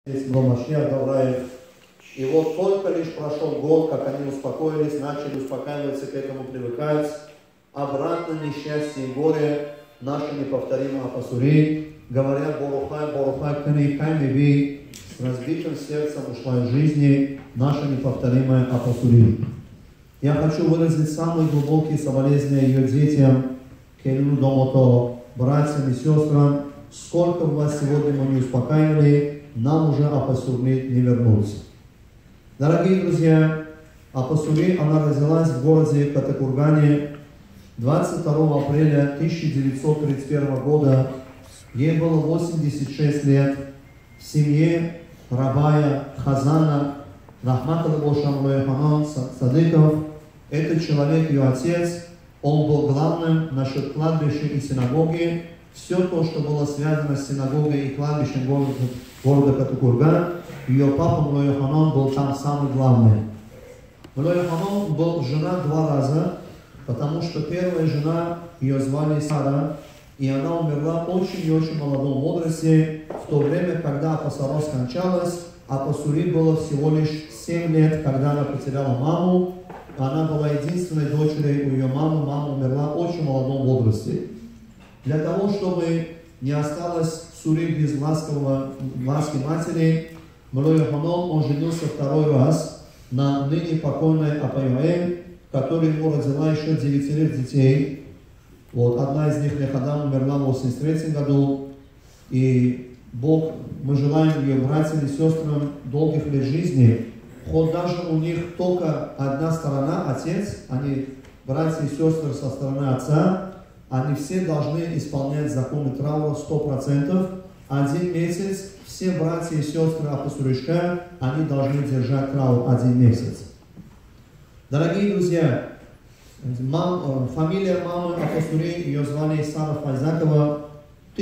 Здесь был Машиах Давраyev. И вот только лишь прошел год, как они успокоились, начали успокаиваться, к этому привыкать. Обратно несчастье и горе, наше неповторимое Сuri, говорят Борухай, Борухай, Кани, Кайми, с разбитым сердцем ушла из жизни наша неповторимая Сuri. Я хочу выразить самые глубокие соболезнования ее детям, Келю, Домото, братьям и сестрам. Сколько вас сегодня мы не успокаивали, нам уже Сuri не вернуться. Дорогие друзья, Сuri, она родилась в городе Катакургане 22 апреля 1931 года. Ей было 86 лет. В семье Рабая, Хазана, Рахматаллаху Садыков. Этот человек, ее отец, он был главным насчет кладбища и синагоги. Все то, что было связано с синагогой и кладбищем города Катакурган, ее папа Млой Ханан был там самый главный. Млой Ханан был женат 2 раза, потому что первая жена, ее звали Сара, и она умерла очень и очень молодом возрасте, в то время, когда Сара скончалась, Сuri было всего лишь 7 лет, когда она потеряла маму. Она была единственной дочерью у ее мамы, мама умерла в очень молодом возрасте. Для того, чтобы не осталось Сури без ласки матери, Млой Ханан, он женился 2-й раз на ныне покойной Апайоэль, которая ему родила еще 9 детей. Вот, одна из них, Лехадам, умерла в 83 году. И Бог, мы желаем ее братьям и сестрам долгих лет жизни. Хоть даже у них только одна сторона, отец, они братья и сестры со стороны отца, они все должны исполнять законы траура 100%. 1 месяц все братья и сестры Суришка, они должны держать траур 1 месяц. Дорогие друзья, фамилия мамы Сури, ее звали Сара Файзакова. В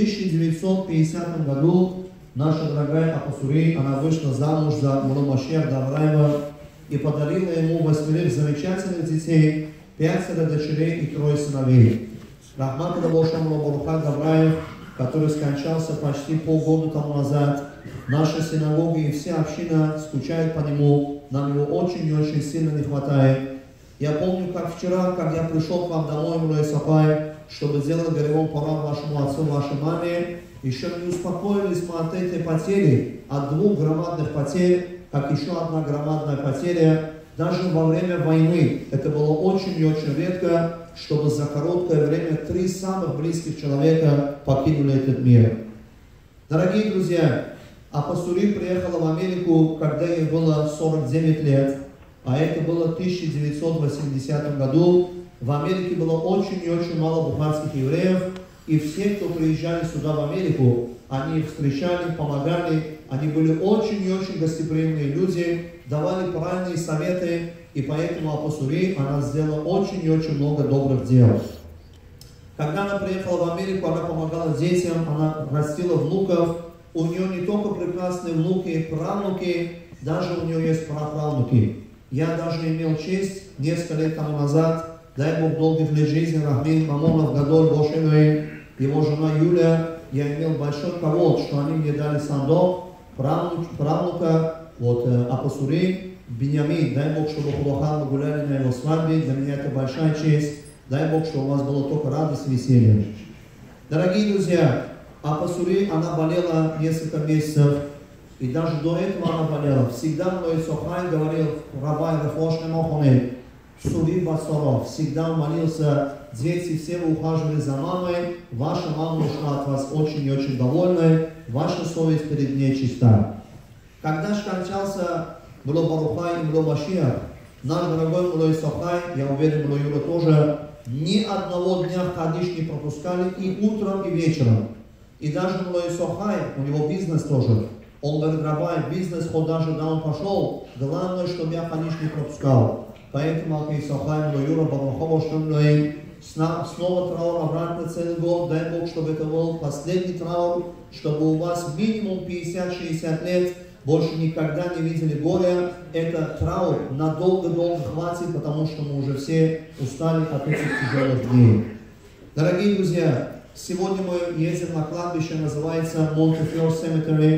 1950 году наша дорогая Сури, она вышла замуж за Машиаха Давраева и подарила ему 8 замечательных детей, 5 дочерей и 3 сыновей. Рахматаллаху Давраев, который скончался почти полгода тому назад. Наша синагога и вся община скучают по нему, нам его очень и очень сильно не хватает. Я помню, как вчера, как я пришел к вам домой, Млой Сапай, чтобы сделать горевой парад вашему отцу, вашей маме, еще не успокоились мы от этой потери, от 2 громадных потерь, как еще одна громадная потеря. Даже во время войны это было очень и очень редко, чтобы за короткое время 3 самых близких человека покинули этот мир. Дорогие друзья, Сури приехала в Америку, когда ей было 49 лет, а это было в 1980 году. В Америке было очень и очень мало бухарских евреев, и все, кто приезжали сюда в Америку, они их встречали, помогали, они были очень и очень гостеприимные люди, давали правильные советы, и поэтому Сури, она сделала очень и очень много добрых дел. Когда она приехала в Америку, она помогала детям, она растила внуков. У нее не только прекрасные внуки и правнуки, даже у нее есть праправнуки. Я даже имел честь несколько лет тому назад, дай Бог долгих лет жизни, Рахмин Мамонов, Гадоль, Бошиной, его жена Юля, я имел большой кавод, что они мне дали сандок, правнука, вот, Сури, Беньямин, дай Бог, чтобы мы гуляли на его свадьбе, для меня это большая честь, дай Бог, чтобы у вас было только радость и веселье. Дорогие друзья, Сури, она болела несколько месяцев, и даже до этого она болела. Всегда Млой Сохай говорил, Рабай Рефошный Мохоны, Сури Басоров, всегда молился, дети, все вы ухаживали за мамой, ваша мама ушла от вас очень и очень довольной, ваша совесть перед ней чиста. Когда скончался Млой Барухай и Млой Машиах, наш дорогой Млой Сохай, я уверен, Млой Юра тоже, ни одного дня в Кадиш не пропускали и утром, и вечером. И даже Млой Сохай, у него бизнес тоже. Он говорит, Рабай, бизнес, хоть даже да он пошел, главное, чтобы я Кадиш не пропускал. Поэтому Млой Сохай, Млой Юра, Барухова, что Млой, снова траур обратно целый год. Дай Бог, чтобы это был последний траур, чтобы у вас минимум 50-60 лет больше никогда не видели горя. Это траур надолго-долго хватит, потому что мы уже все устали от этих тяжелых дней. Дорогие друзья, сегодня мы едем на кладбище, называется Монтефьор Cemetery.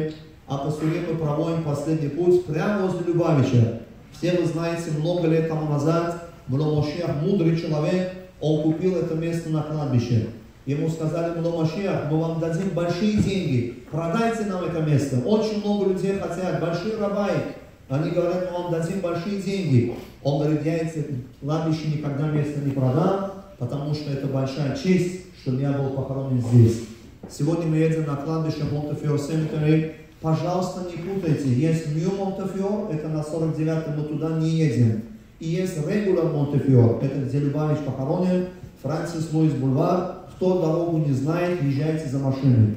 а по Суре мы проводим последний путь прямо возле Любавича. Все вы знаете, много лет тому назад Муло-Машиах, мудрый человек, он купил это место на кладбище. Ему сказали: Муло-Машиах, мы вам дадим большие деньги, продайте нам это место. Очень много людей хотят, большие рабаи. Они говорят: мы вам дадим большие деньги. Он говорит: я это кладбище никогда место не продам, потому что это большая честь, чтобы я был похоронен здесь. Сегодня мы едем на кладбище Монтефиор Cemetery. Пожалуйста, не путайте. Есть Нью Монтефиор, это на 49-м, мы туда не едем. И есть Регуляр Монтефиор, это где Любавич похоронен, Франсис Луис Бульвар. Кто дорогу не знает, езжайте за машиной.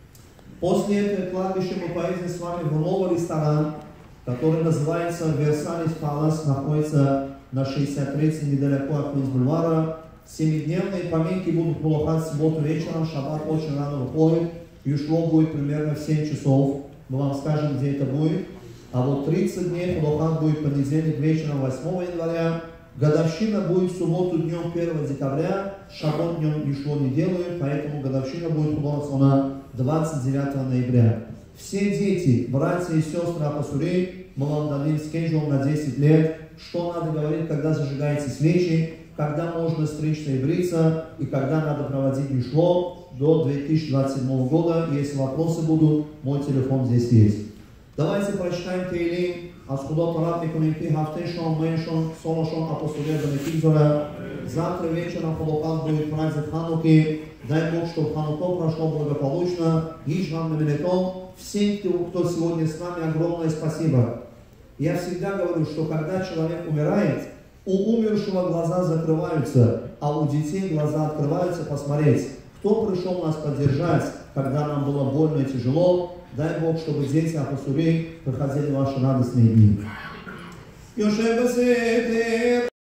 После этого кладбища мы поедем с вами в новый ресторан, который называется Versailles Palace, находится на 63-м, недалеко от Луис Бульвара. 7-дневные поминки будут полухать в субботу вечером, шаббат очень рано выходит, Юшло будет примерно в 7 часов. Мы вам скажем, где это будет. А вот 30 дней полухат будет понедельник вечером 8 января. Годовщина будет в субботу днем 1 декабря. Шаббат днем Юшло не делают, поэтому годовщина будет на 29 ноября. Все дети, братья и сестры Апасурей, мы вам дадим скеджул на 10 лет, что надо говорить, когда зажигаете свечи, когда можно стричься и бриться, и когда надо проводить Юшло до 2027 года. Если вопросы будут, мой телефон здесь есть. Давайте прочитаем Тейлим. Асхудот Рабни Кулимпи Хафтешон, Мэншон, Солошон, Апасурей, Банекизора. Завтра вечером полухат будет праздник Хануки. Дай Бог, чтобы Хануко прошло благополучно. Лишь вам на Мелетон. Всем, кто сегодня с нами, огромное спасибо. Я всегда говорю, что когда человек умирает, у умершего глаза закрываются, а у детей глаза открываются посмотреть, кто пришел нас поддержать, когда нам было больно и тяжело. Дай Бог, чтобы дети Апасурей проходили ваши радостные дни.